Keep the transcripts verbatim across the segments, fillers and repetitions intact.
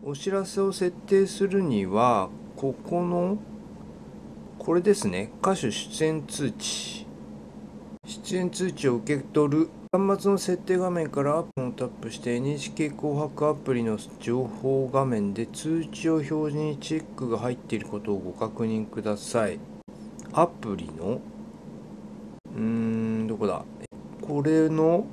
お知らせを設定するには、ここのこれですね、歌手出演通知。出演通知を受け取る。端末の設定画面からアプリをタップして エヌエイチケー 紅白アプリの情報画面で通知を表示にチェックが入っていることをご確認ください。アプリのうーんどこだ、これの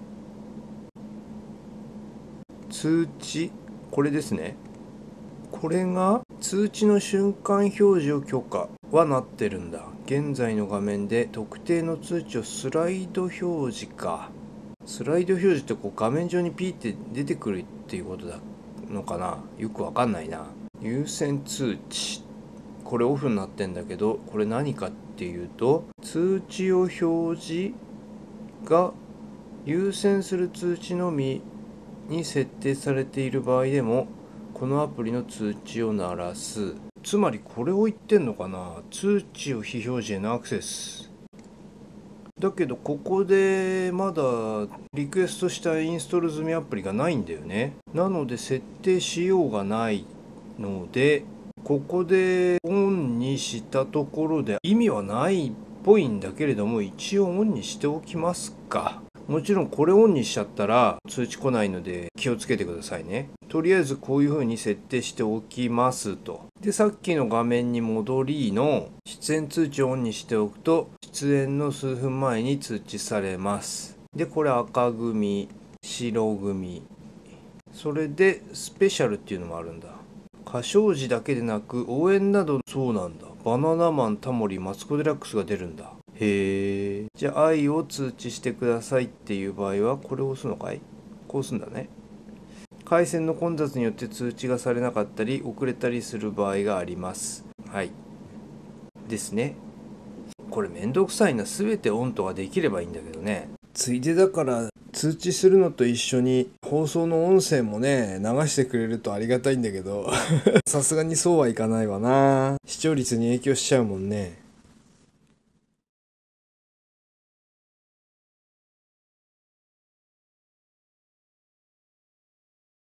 通知、これですね。これが通知の瞬間表示を許可はなってるんだ。現在の画面で特定の通知をスライド表示か。スライド表示ってこう画面上にピーって出てくるっていうことだのかな。よくわかんないな。優先通知、これオフになってんだけど、これ何かっていうと、通知を表示が優先する通知のみに設定されている場合でもこのアプリの通知を鳴らす。つまりこれを言ってんのかな。通知を非表示へのアクセスだけど、ここでまだリクエストしたインストール済みアプリがないんだよね。なので設定しようがないので、ここでオンにしたところで意味はないっぽいんだけれども、一応オンにしておきますか。もちろんこれオンにしちゃったら通知来ないので気をつけてくださいね。とりあえずこういう風に設定しておきますと。で、さっきの画面に戻りの出演通知をオンにしておくと出演の数分前に通知されます。で、これ赤組、白組、それでスペシャルっていうのもあるんだ。歌唱時だけでなく応援など。そうなんだ。バナナマン、タモリ、マツコ・デラックスが出るんだ。へえ。じゃあ愛を通知してくださいっていう場合はこれを押すのかい。こう押すんだね。回線の混雑によって通知がされなかったり遅れたりする場合があります。はいですね。これめんどくさいな。全てオンとかできればいいんだけどね。ついでだから通知するのと一緒に放送の音声もね流してくれるとありがたいんだけどさすがにそうはいかないわな。視聴率に影響しちゃうもんね。